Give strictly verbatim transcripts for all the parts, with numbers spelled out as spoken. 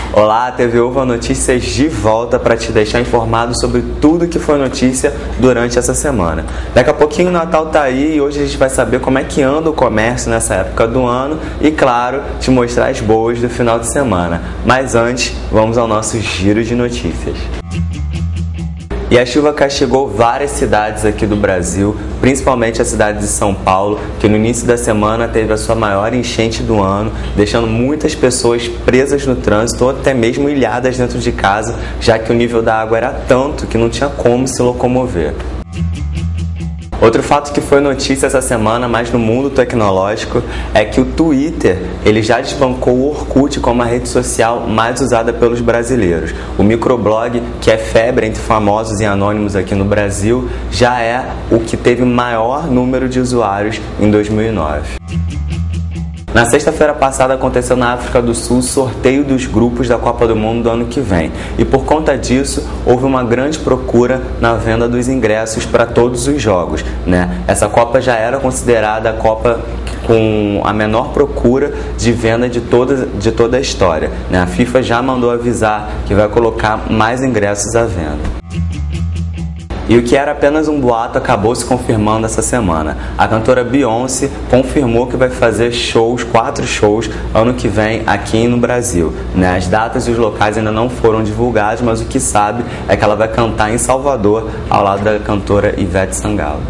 Olá, T V Uva Notícias de volta para te deixar informado sobre tudo que foi notícia durante essa semana. Daqui a pouquinho o Natal tá aí e hoje a gente vai saber como é que anda o comércio nessa época do ano e, claro, te mostrar as boas do final de semana. Mas antes, vamos ao nosso giro de notícias. E a chuva castigou várias cidades aqui do Brasil, principalmente a cidade de São Paulo, que no início da semana teve a sua maior enchente do ano, deixando muitas pessoas presas no trânsito ou até mesmo ilhadas dentro de casa, já que o nível da água era tanto que não tinha como se locomover. Outro fato que foi notícia essa semana, mas no mundo tecnológico, é que o Twitter ele já desbancou o Orkut como a rede social mais usada pelos brasileiros. O microblog, que é febre entre famosos e anônimos aqui no Brasil, já é o que teve maior número de usuários em dois mil e nove. Na sexta-feira passada aconteceu na África do Sul o sorteio dos grupos da Copa do Mundo do ano que vem. E por conta disso, houve uma grande procura na venda dos ingressos para todos os jogos, né? Essa Copa já era considerada a Copa com a menor procura de venda de toda, de toda a história, né? A FIFA já mandou avisar que vai colocar mais ingressos à venda. E o que era apenas um boato acabou se confirmando essa semana. A cantora Beyoncé confirmou que vai fazer shows, quatro shows, ano que vem aqui no Brasil, né? As datas e os locais ainda não foram divulgados, mas o que sabe é que ela vai cantar em Salvador, ao lado da cantora Ivete Sangalo.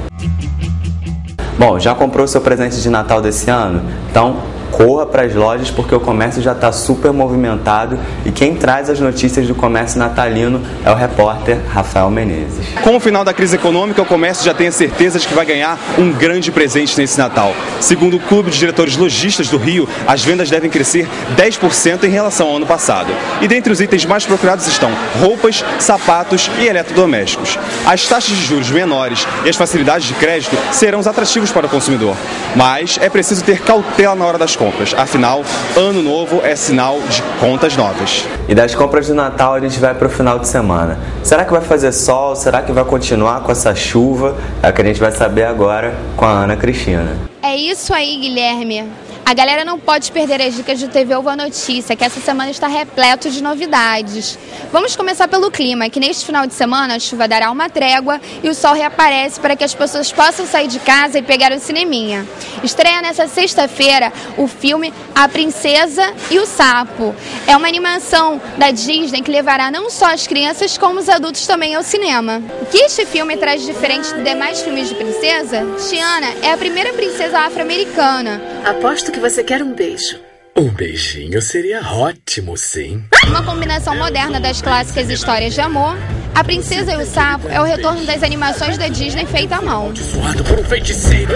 Bom, já comprou seu presente de Natal desse ano? Então, corra para as lojas porque o comércio já está super movimentado e quem traz as notícias do comércio natalino é o repórter Rafael Menezes. Com o final da crise econômica, o comércio já tem a certeza de que vai ganhar um grande presente nesse Natal. Segundo o Clube de Diretores Lojistas do Rio, as vendas devem crescer dez por cento em relação ao ano passado. E dentre os itens mais procurados estão roupas, sapatos e eletrodomésticos. As taxas de juros menores e as facilidades de crédito serão os atrativos para o consumidor. Mas é preciso ter cautela na hora das compras. Afinal, ano novo é sinal de contas novas. E das compras do Natal a gente vai para o final de semana. Será que vai fazer sol? Será que vai continuar com essa chuva? É o que a gente vai saber agora com a Ana Cristina. É isso aí, Guilherme. A galera não pode perder as dicas do T V Uva Notícia, que essa semana está repleto de novidades. Vamos começar pelo clima, que neste final de semana a chuva dará uma trégua e o sol reaparece para que as pessoas possam sair de casa e pegar um cineminha. Estreia nessa sexta-feira o filme A Princesa e o Sapo. É uma animação da Disney que levará não só as crianças como os adultos também ao cinema. O que este filme traz de diferente de demais filmes de princesa? Tiana é a primeira princesa afro-americana. Aposto que você quer um beijo. Um beijinho seria ótimo, sim. Uma combinação moderna das clássicas histórias de amor, A Princesa e o Sapo é o retorno das animações da Disney feita à mão. Suado por um feiticeiro.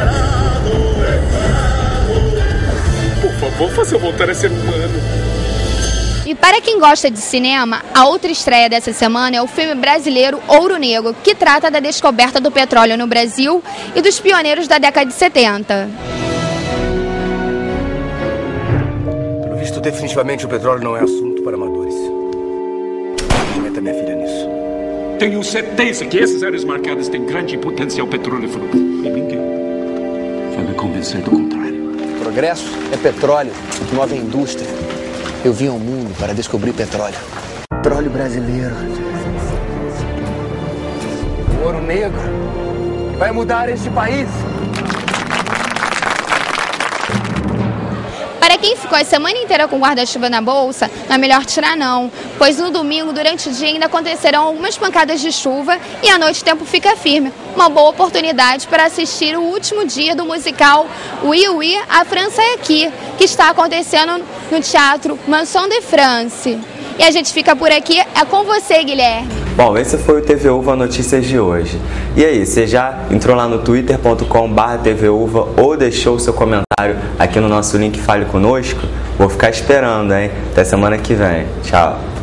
Por favor, faça eu voltar a ser humano. E para quem gosta de cinema, a outra estreia dessa semana é o filme brasileiro Ouro Negro, que trata da descoberta do petróleo no Brasil e dos pioneiros da década de setenta. Visto definitivamente o petróleo não é assunto para amadores. Não meta minha filha nisso. Tenho certeza que essas áreas marcadas têm grande potencial petrolífero. E ninguém vai me convencer do contrário. Progresso é petróleo, nova indústria. Eu vim ao mundo para descobrir petróleo. Petróleo brasileiro. O ouro negro vai mudar este país. Para quem ficou a semana inteira com guarda-chuva na bolsa, não é melhor tirar não, pois no domingo, durante o dia, ainda acontecerão algumas pancadas de chuva e à noite o tempo fica firme. Uma boa oportunidade para assistir o último dia do musical Oui Oui, a França é Aqui, que está acontecendo no Teatro Manson de France. E a gente fica por aqui, é com você, Guilherme. Bom, esse foi o T V Uva Notícias de hoje. E aí, você já entrou lá no twitter ponto com barra T V Uva ou deixou o seu comentário aqui no nosso link Fale Conosco? Vou ficar esperando, hein? Até semana que vem. Tchau.